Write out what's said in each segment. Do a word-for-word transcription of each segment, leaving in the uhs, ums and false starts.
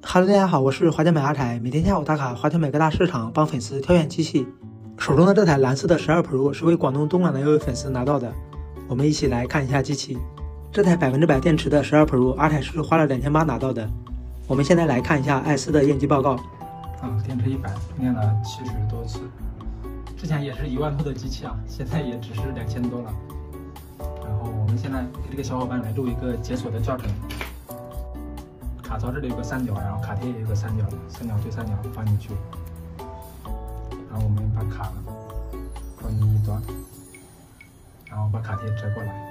哈喽，大家好，我是华强北阿台，每天下午打卡华强北各大市场，帮粉丝挑选机器。手中的这台蓝色的十二 Pro 是为广东东莞的一位粉丝拿到的，我们一起来看一下机器。这台百分之百电池的十二 Pro， 阿台是花了两千八拿到的。我们现在来看一下艾斯的验机报告。 啊，电池一百，练了七十多次。之前也是一万多的机器啊，现在也只是两千多了。然后我们现在给这个小伙伴来录一个解锁的教程。卡槽这里有个三角，然后卡贴也有个三角，三角对三角放进去。然后我们把卡放进一端，然后把卡贴折过来。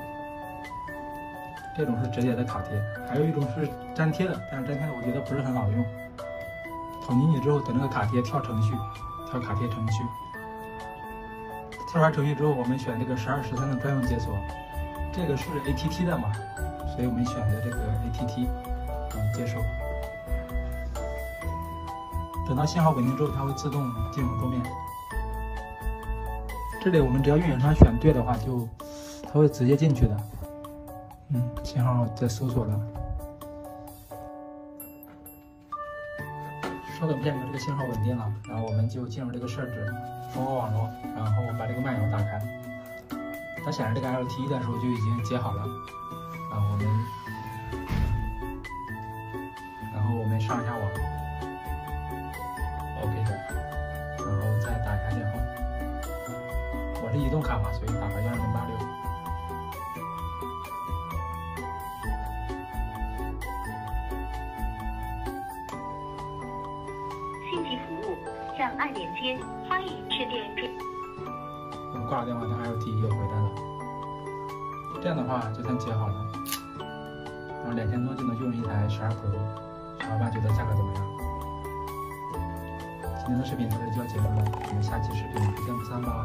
这种是折叠的卡贴，还有一种是粘贴的，但是粘贴的我觉得不是很好用。捅进去之后，等这个卡贴跳程序，跳卡贴程序。跳完程序之后，我们选这个十二十三的专用解锁，这个是 A T T 的嘛，所以我们选择这个 A T T， 嗯，接受。等到信号稳定之后，它会自动进入桌面。这里我们只要运营商选对的话，就它会直接进去的。嗯，信号在搜索了。稍等片刻，这个信号稳定了，然后我们就进入这个设置，蜂窝网络，然后把这个漫游打开。它显示这个 L T E 的时候就已经接好了，然后我们，然后我们上一下网 ，OK 的，然后再打一下电话。我是移动卡嘛，所以打个幺二零八六。 信息服务向爱连接，欢迎致电追。 我们挂了电话，它 L T E 又回来了。这样的话就算接好了，然后两千多就能用一台十二 Pro， 小伙伴觉得价格怎么样？今天的视频到这里就要结束了，我们下期视频不见不散吧。